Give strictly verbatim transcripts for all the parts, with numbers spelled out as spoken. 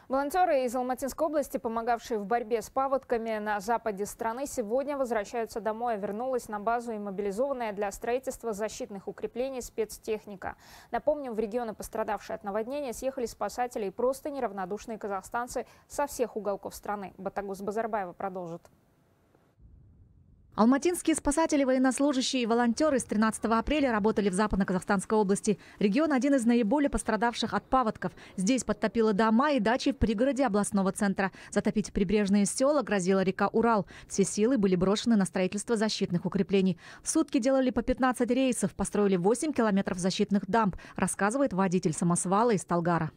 Волонтеры из Алматинской области, помогавшие в борьбе с паводками на западе страны, сегодня возвращаются домой. Вернулась на базу и мобилизованная для строительства защитных укреплений спецтехника. Напомним, в регионы, пострадавшие от наводнения, съехали спасатели и просто неравнодушные казахстанцы со всех уголков страны. Батагус Базарбаева продолжит. Алматинские спасатели, военнослужащие и волонтеры с тринадцатого апреля работали в Западно-Казахстанской области. Регион один из наиболее пострадавших от паводков. Здесь подтопило дома и дачи в пригороде областного центра. Затопить прибрежные села грозила река Урал. Все силы были брошены на строительство защитных укреплений. В сутки делали по пятнадцать рейсов, построили восемь километров защитных дамб, рассказывает водитель самосвала из Талгара.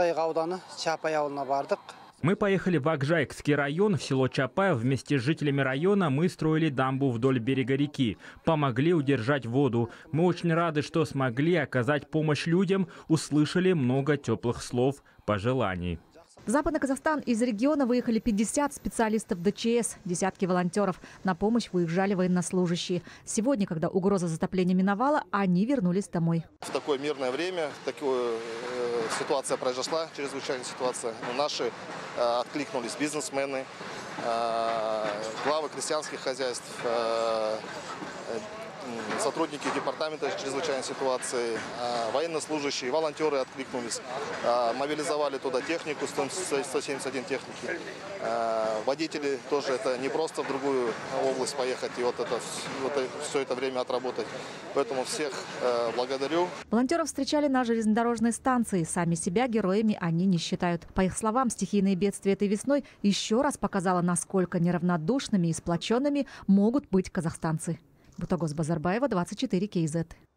Мы поехали в Акжайкский район, в село Чапаев. Вместе с жителями района мы строили дамбу вдоль берега реки. Помогли удержать воду. Мы очень рады, что смогли оказать помощь людям, услышали много теплых слов, пожеланий. В Западный Казахстан из региона выехали пятьдесят специалистов ДЧС, десятки волонтеров. На помощь выезжали военнослужащие. Сегодня, когда угроза затопления миновала, они вернулись домой. В такое мирное время такую э, ситуация произошла, чрезвычайная ситуация. Наши э, откликнулись бизнесмены, э, главы крестьянских хозяйств, э, сотрудники департамента чрезвычайной ситуации, военнослужащие, волонтеры откликнулись, мобилизовали туда технику, сто семьдесят один техники. Водители тоже, это не просто в другую область поехать и вот это, вот все это время отработать. Поэтому всех благодарю. Волонтеров встречали на железнодорожной станции. Сами себя героями они не считают. По их словам, стихийные бедствия этой весной еще раз показало, насколько неравнодушными и сплоченными могут быть казахстанцы. Батагус Базарбаева, двадцать четыре кей зет.